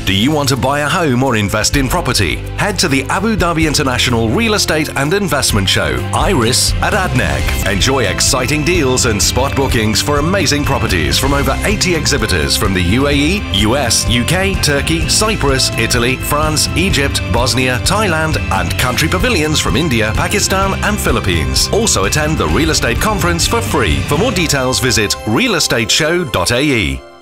Do you want to buy a home or invest in property? Head to the Abu Dhabi International Real Estate and Investment Show, IREIS, at ADNEC. Enjoy exciting deals and spot bookings for amazing properties from over 80 exhibitors from the UAE, US, UK, Turkey, Cyprus, Italy, France, Egypt, Bosnia, Thailand, and country pavilions from India, Pakistan, and Philippines. Also attend the Real Estate Conference for free. For more details, visit realestateshow.ae.